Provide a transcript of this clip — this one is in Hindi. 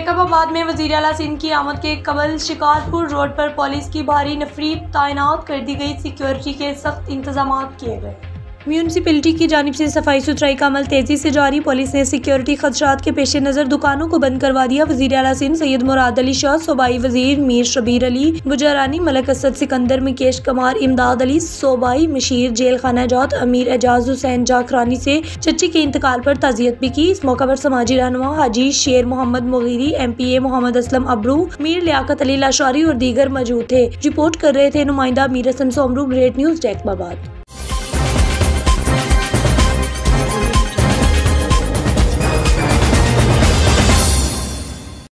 जैकबाबाद में वज़ीर आला सिंध की आमद के कबल शिकारपुर रोड पर पुलिस की भारी नफरी तैनात कर दी गई। सिक्योरिटी के सख्त इंतजाम किए गए। म्यूनसिपैलिटी की जानिब से सफाई सुथराई का अमल तेजी से जारी। पुलिस ने सिक्योरिटी खदशात के पेश नज़र दुकानों को बंद करवा दिया। वज़ीर आला सिंध सैयद मुराद अली शाह, सूबाई वज़ीर मीर शबीर अली गुजरानी, मलक असद सिकंदर, मुकेश कुमार, इमदाद अली, सूबाई मशीर जेल खाना जात, अमीर एजाज हुसैन जाखरानी से चच्ची के इंतकाल पर ताज़ियत भी की। इस मौका पर समाजी रहनुमा हाजी शेर मोहम्मद मुगीरी, MPA मोहम्मद असलम अबरू, मीर लियाकत अली लाशारी और दीगर मौजूद थे। रिपोर्ट कर रहे थे नुमाइंदा मीर हसन सोमरू, ग्रेट न्यूज़ जैकबाबाद।